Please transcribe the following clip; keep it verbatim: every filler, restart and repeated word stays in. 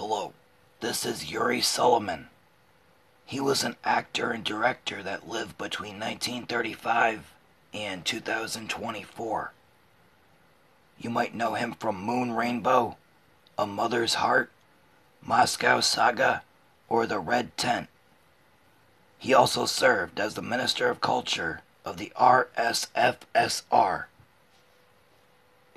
Hello, this is Yury Solomin. He was an actor and director that lived between nineteen thirty-five and two thousand twenty-four. You might know him from Moon Rainbow, A Mother's Heart, Moscow Saga, or The Red Tent. He also served as the Minister of Culture of the R S F S R